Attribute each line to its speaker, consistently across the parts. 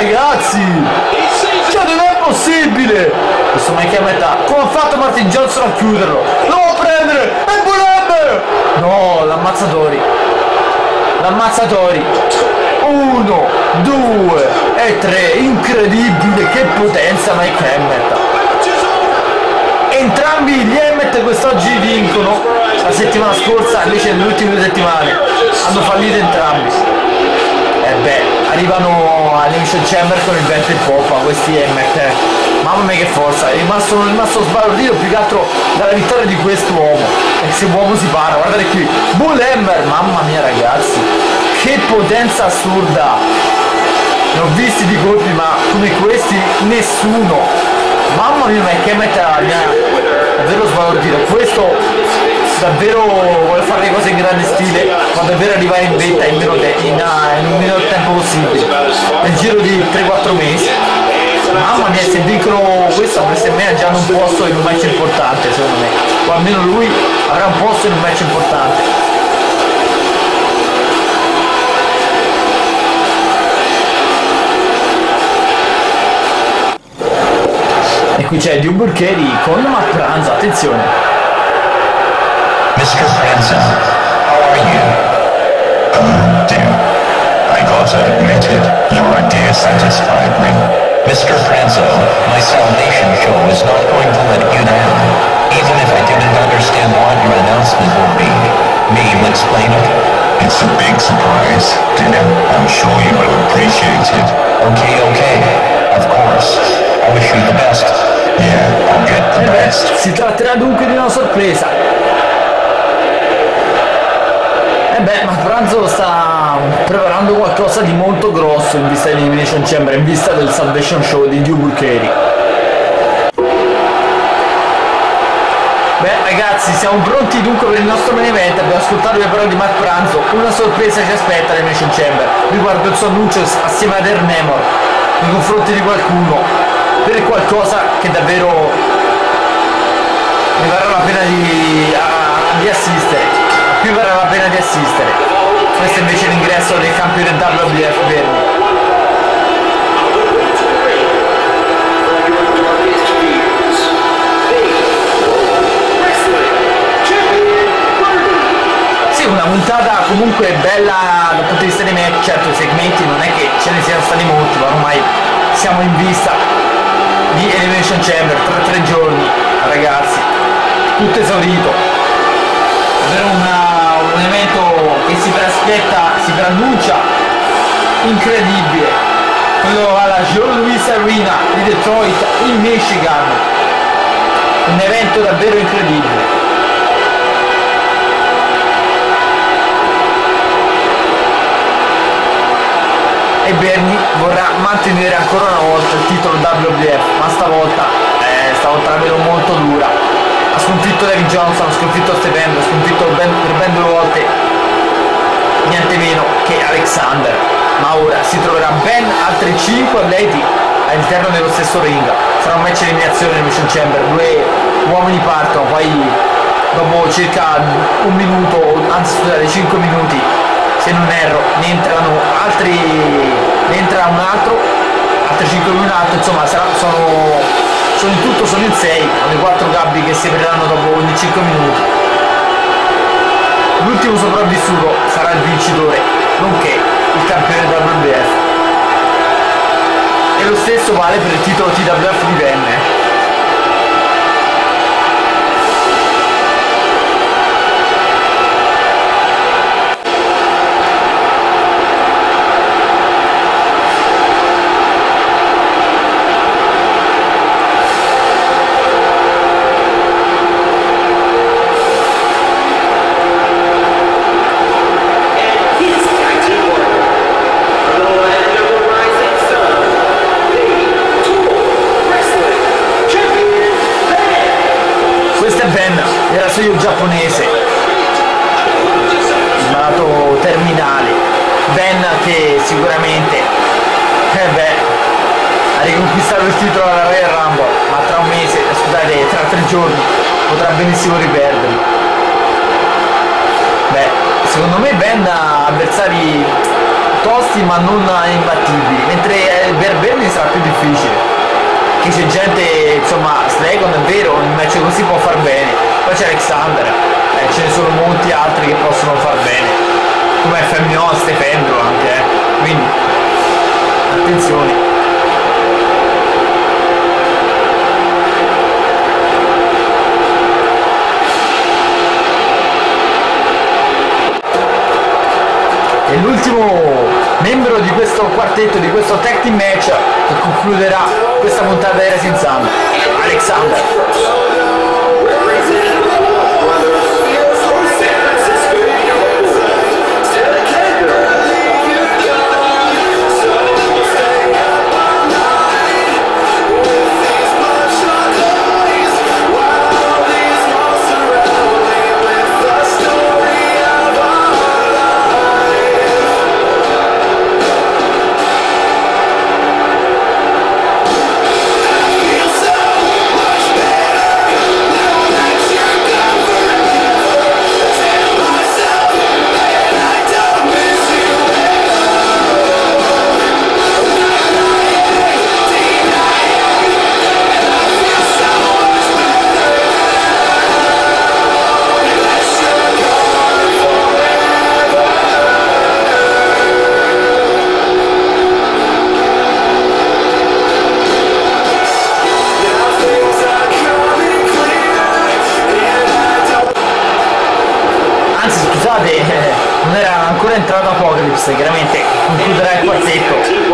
Speaker 1: ragazzi! Cioè non è possibile! Questo Mike Emmett, come ha fatto Martin Johnson a chiuderlo? Lo va a prendere! E Bulember! No, l'ammazzatori! 1, 2 e 3, incredibile, che potenza Mike Emmett. Entrambi gli Emmett quest'oggi vincono, la settimana scorsa invece nelle ultime 2 settimane hanno fallito entrambi. E beh, arrivano all'Elimination Chamber con il vento in poppa questi Emmett, mamma mia che forza, è rimasto sbalordito più che altro dalla vittoria di quest'uomo. E se uomo si para, guardate qui, Bulember, mamma mia ragazzi, che potenza assurda. Ne ho visti di colpi ma come questi nessuno. Mamma mia, ma che metta mi ha davvero sbalordito. Questo davvero vuole fare le cose in grande stile, ma davvero arrivare in vetta in un minor tempo possibile, nel giro di 3-4 mesi. Mamma mia, se vincono questo avreste me già un posto in un match importante secondo me, o almeno lui avrà un posto in un match importante. E qui c'è Drew Burkeri con Matt Pranzo, attenzione.
Speaker 2: Mr. Pranzo, how are you? Dear, I gotta admit it, your idea satisfied me. Mr. Pranzo, my salvation show is not going to let you down, even if I didn't understand what your announcement will be. May you explain it? It's a big surprise, dear. I'm sure you will appreciate it. Okay, of course. I wish you the best. Yeah, I'll get the best.
Speaker 1: Si tratterà dunque di una sorpresa. Ma Pranzo sta preparando qualcosa di molto grosso in vista dell'Elimination Chamber, in vista del Salvation Show di Drew Burkeri. Beh ragazzi, siamo pronti dunque per il nostro main event. Abbiamo ascoltato le parole di Matt Pranzo. Una sorpresa ci aspetta all'Elimination Chamber riguardo il suo annuncio assieme ad Ernemor nei confronti di qualcuno, per qualcosa che davvero mi varrà la pena di assistere. Qui varrà la pena di assistere. Questo invece è l'ingresso del campione WWF Berni. Sì, una puntata comunque bella dal punto di vista dei match. Certo, i segmenti non è che ce ne siano stati molti, ma ormai siamo in vista di Elimination Chamber tra 3 giorni, ragazzi, tutto esaurito. Davvero un evento che si preannuncia incredibile, quello alla Joe Louis Arena di Detroit in Michigan, un evento davvero incredibile. E Berni vorrà mantenere ancora una volta il titolo WWF, ma stavolta la vedo molto dura. Ha sconfitto David Johnson, ha sconfitto Stephen, ha sconfitto per ben 2 volte niente meno che Alexander, ma ora si troverà ben altri 5 atleti all'interno dello stesso ring. Sarà un match eliminazione nel Mission Chamber, 2 uomini partono, poi dopo circa 1 minuto, anzi scusate 5 minuti se non erro, ne entra un altro, altri 5 un altro, insomma sono in tutto sono in 6, con le 4 gabbie che si apriranno dopo ogni 5 minuti. L'ultimo sopravvissuto sarà il vincitore, nonché il campione WWF. E lo stesso vale per il titolo TWF di Venne. Era studio giapponese, malato terminale. Ben che sicuramente ha riconquistato il titolo alla Royal Rumble, ma tra un mese, scusate, tra 3 giorni potrà benissimo riperderlo. Secondo me Ben ha avversari tosti ma non imbattibili, mentre che c'è gente, insomma, Slagon è vero, un match così può far bene, poi c'è Alexander, ce ne sono molti altri che possono far bene, come FMO, Stefendro anche, quindi attenzione. E l'ultimo membro di questo quartetto, di questo tag team match che concluderà questa puntata di Rising Sun, Alexander. Non era ancora entrato Apocalypse, chiaramente concluderà il quartetto.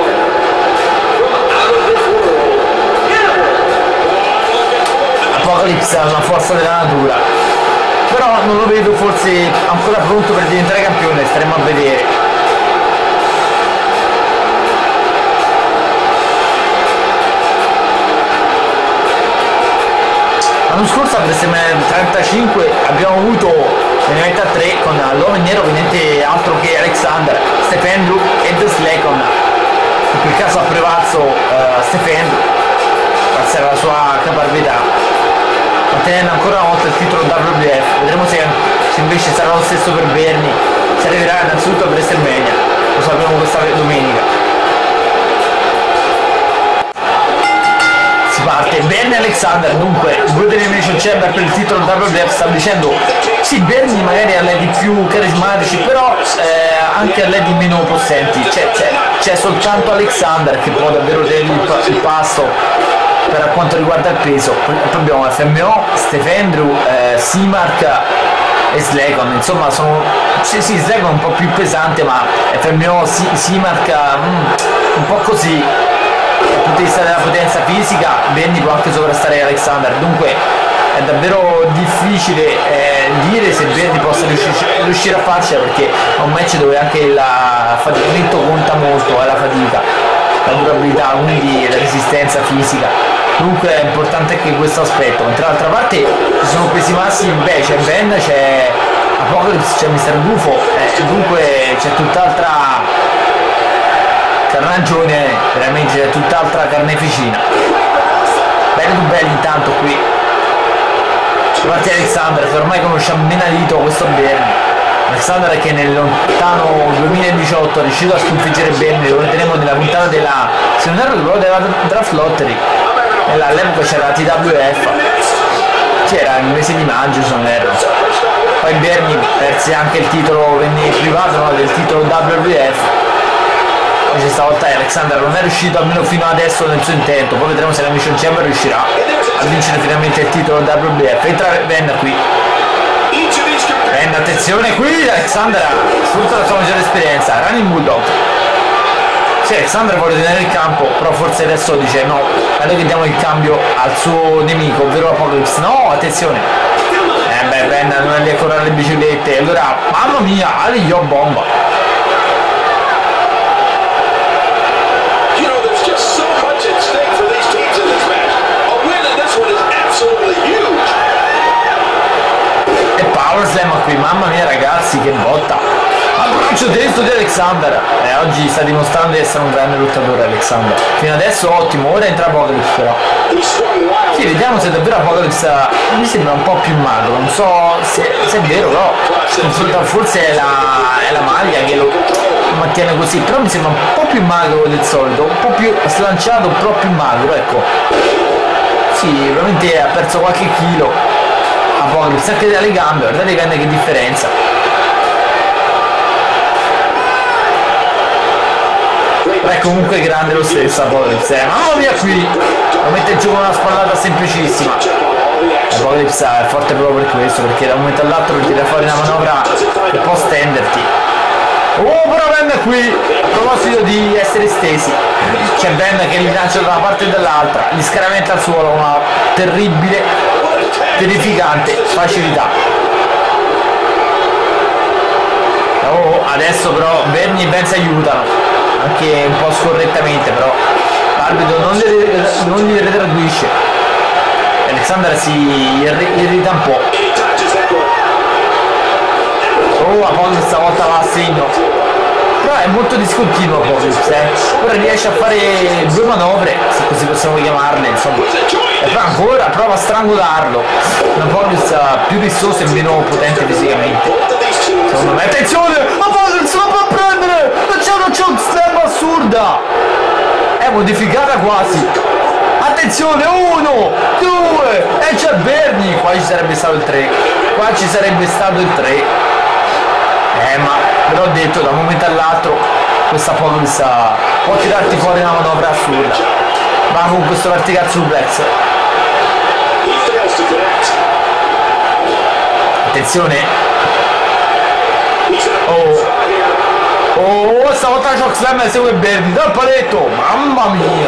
Speaker 1: Apocalypse ha una forza della natura, però non lo vedo forse ancora pronto per diventare campione, staremo a vedere. L'anno scorso a WrestleMania 35 abbiamo avuto l'evento a 3 con l'uomo in nero venente altro che Alexander, Stefendro e The Slagon. In quel caso ha prevalso Stefendro, grazie alla sua caparbietà, ottenendo ancora una volta il titolo WWF. Vedremo se invece sarà lo stesso per Bernie, si arriverà innanzitutto a WrestleMania, lo sapremo questa domenica. Si parte Bernie Alexander, dunque World Elimination Chamber per il titolo WWF. Sta dicendo sì, Bernie magari ha ledi più carismatici, però anche a ledi meno possenti, c'è soltanto Alexander che può davvero tenere il passo per quanto riguarda il peso. Poi abbiamo FMO, Stefendro, Seamark e Slagon, insomma sono sì Slagon un po' più pesante, ma FMO, Seamark un po' così. Dal punto di vista della potenza fisica Bernie può anche sovrastare Alexander, dunque è davvero difficile dire se Bernie possa riuscire a farcela, perché è un match dove anche l'affaticamento conta molto, la fatica, la durabilità, quindi la resistenza fisica. Dunque è importante anche questo aspetto. Tra l'altra parte ci sono pesi massimi, c'è Ben, c'è Apocalypse, c'è Mr. Gufo, dunque c'è tutt'altra carnagione, veramente c'è tutt'altra carneficina. Belli belli intanto qui. Parte Alexander che ormai conosciamo menadito questo Bernie. Alexander che nel lontano 2018 è riuscito a sconfiggere Bernie, lo vedremo nella puntata della, se non erro, della Draft Lottery. All'epoca c'era la TWF, c'era il mese di maggio se non erro. Poi Bernie perse anche il titolo, venne privato, no, del titolo WWF. Questa volta Alexander non è riuscito almeno fino adesso nel suo intento, poi vedremo se la Mission Chamber riuscirà a vincere finalmente il titolo WWF. Entra Ben qui. Ben, attenzione qui, Alexander sfrutta la sua maggiore esperienza, Running Bulldog. Sì, Alexander vuole tenere il campo, però forse adesso dice no, allora che diamo il cambio al suo nemico, ovvero Apocalypse. No, attenzione. Ben non è lì ancora le biciclette, allora mamma mia, Ali Yo bomba. Power Slam qui, mamma mia ragazzi, che botta! Abbraccio destro di Alexander. Oggi sta dimostrando di essere un grande lottatore Alexander. Fino adesso ottimo, ora entra Apocalypse però. Sì, vediamo se davvero Apocalypse mi sembra un po' più magro, non so se è vero, però forse è la maglia che lo mantiene così, però mi sembra un po' più magro del solito, un po' più slanciato, un po' più magro, ecco. Sì, veramente ha perso qualche chilo. Apocalypse anche dalle gambe, guardate che differenza. Beh, comunque grande lo stesso Apocalypse, mamma mia qui! Lo mette giù con una spallata semplicissima. Apocalypse è forte proprio per questo, perché da un momento all'altro ti tira fuori una manovra che può stenderti. Oh, però Ben qui, a proposito di essere stesi, c'è Ben che li lancia da una parte e dall'altra, gli scaramenta al suolo, una terribile, terrificante facilità. Oh, adesso però Bernie e Ben si aiutano, anche un po' scorrettamente, però l'arbitro non li redarguisce. Alexander si irrita un po'. Oh, Apocalypse stavolta va a segno, però è molto discontinuo Apocalypse, ora riesce a fare due manovre, se così possiamo chiamarle, insomma, e poi ancora prova a strangolarlo. Un Apocalypse più vistoso e meno potente fisicamente, secondo me. Attenzione, Apocalypse lo può prendere, non c'è una choke slam assurda, è modificata quasi. Attenzione, 1, 2, e c'è Bernie, qua ci sarebbe stato il 3, qua ci sarebbe stato il 3. Ma ve l'ho detto, da un momento all'altro questa Apocalypse può tirarti fuori una manovra assurda. Va con questo vertical suplex. Attenzione. Oh, stavolta la choke slam segue Bernie dal paletto, mamma mia,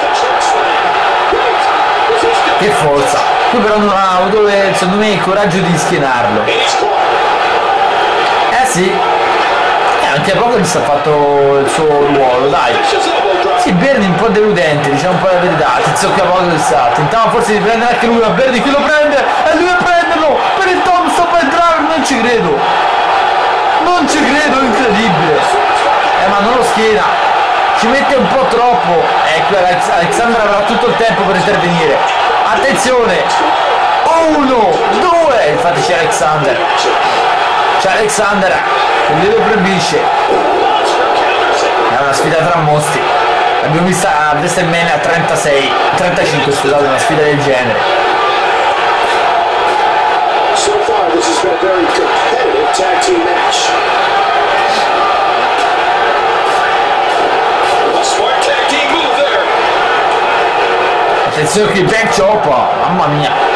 Speaker 1: che forza. Qui però non ha avuto secondo me il coraggio di schienarlo. Sì, anche Apocalypse ha fatto il suo ruolo, dai. Sì, Bernie un po' deludente, diciamo un po' la verità. Attenzione che Apocalypse tentava forse di prendere anche lui, ma Bernie qui lo prende e lui a prenderlo per il tombstone per driver, non ci credo. Non ci credo, incredibile. Ma non lo schiena, ci mette un po' troppo. Qui Alexander avrà tutto il tempo per intervenire. Attenzione, 1, 2, infatti c'è Alexander. C'è Alexander che lui lo proibisce. È una sfida tra mostri. L'abbiamo vista a WrestleMania 35, scusate, una sfida del genere. Attenzione qui, back chop, mamma mia.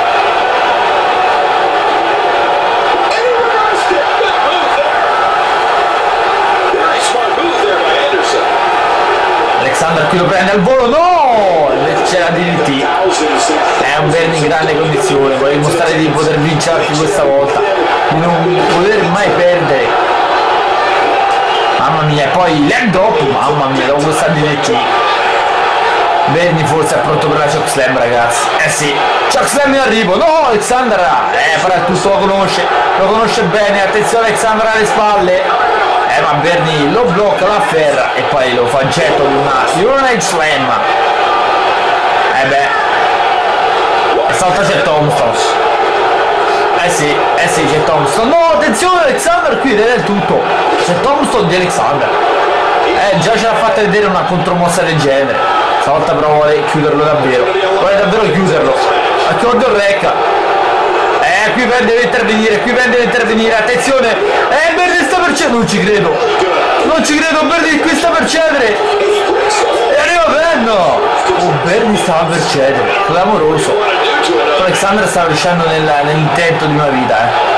Speaker 1: Alexander qui lo prende al volo, no! C'è la DDT. È un Bernie in grande condizione, vuole dimostrare di poter vincere anche questa volta, di non poter mai perdere. Mamma mia, e poi leg up, mamma mia, dopo questa DDT. Bernie forse è pronto per la choke slam, ragazzi. Sì, choke slam in arrivo, no! Alexander, però tutto lo conosce bene, attenzione Alexander alle spalle. Ma Bernie lo blocca, lo afferra e poi lo fa getto di una United Slam. E stavolta c'è Tombstone. Sì, c'è Tombstone. No, attenzione Alexander qui vede il tutto. C'è Tombstone di Alexander. Già ce l'ha fatta vedere una contromossa del genere. Stavolta però vuole chiuderlo davvero. Vuole davvero chiuderlo. Accordo il rec. Qui Ben deve intervenire, attenzione, Bernie sta per cedere, non ci credo, Bernie qui sta per cedere, e arriva Ben, Bernie stava per cedere, clamoroso, Alexander stava riuscendo nell'intento di una vita,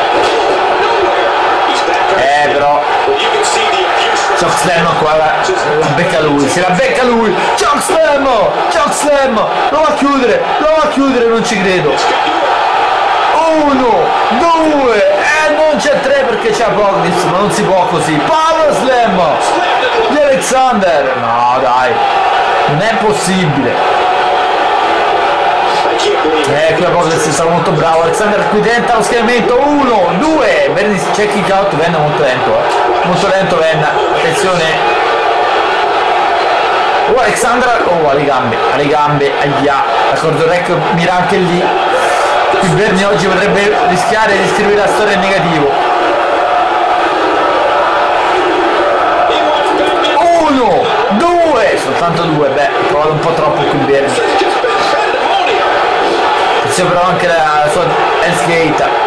Speaker 1: però, choke slam qua, la becca lui, se la becca lui, choke slam, lo va a chiudere, non ci credo. 1, 2, non c'è 3 perché c'è Apocalypse, ma non si può così. Power slam di Alexander, no dai, non è possibile. Qui Apocalypse è stato molto bravo. Alexander qui tenta lo schienamento, 1, 2, Bernie c'è kick out, Venna molto lento Venna, attenzione. Alexander, alle gambe, ahia, l'accordo rec mira anche lì. Qui Bernie oggi potrebbe rischiare di scrivere la storia in negativo. soltanto 2, beh, ho provato un po' troppo qui bene. Si però anche la sua Hell's Gate.